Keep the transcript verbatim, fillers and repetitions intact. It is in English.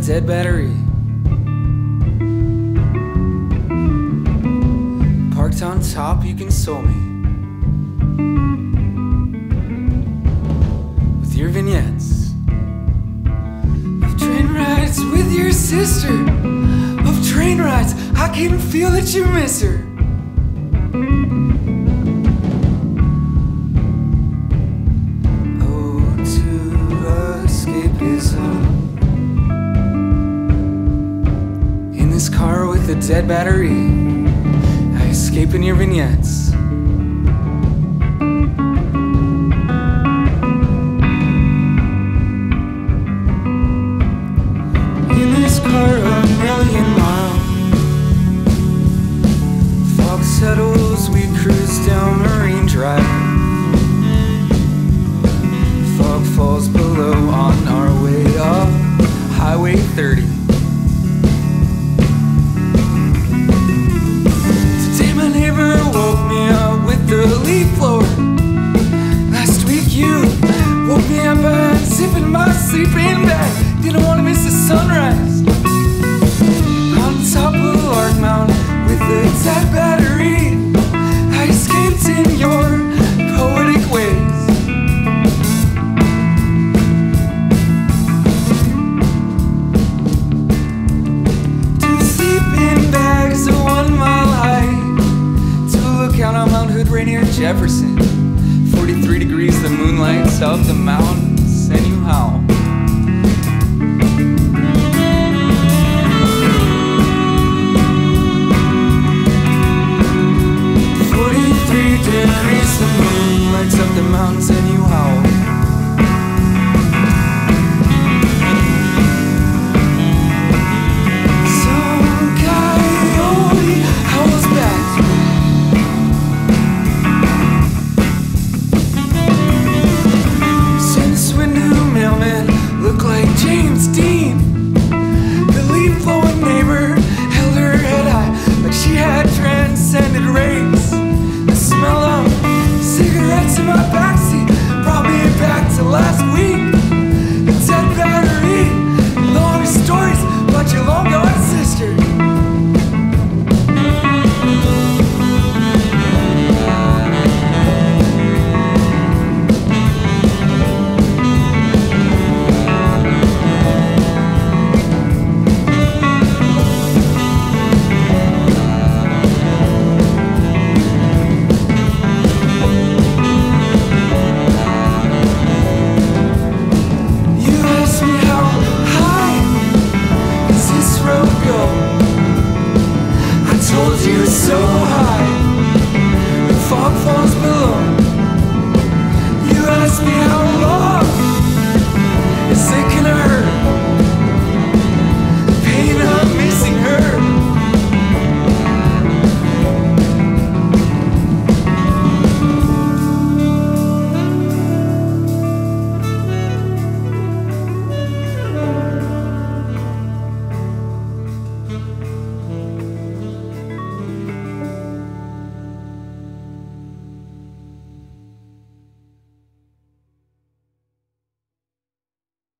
dead battery, parked on top, you console me with your vignettes of train rides with your sister, of train rides. I can feel that you miss her. Oh, to escapism in this car with a dead battery, I escape in your vignettes. In this car a million miles, fog settles, we cruise down Marine Drive. Fog falls below on our way up Highway thirty. Today my neighbor woke me up with the leaf blower. Last week you woke me up by zipping my sleeping bag. Didn't want to miss the sunrise on top of Larch Mountain with a dead battery. I escaped in your poetic ways. To sleep in bags a one mile high, to look out on Mount Hood, Rainier, Jefferson. Forty-three degrees, the moonlight up the mountains, and you howl. Degrees, the moon lights up the mountains and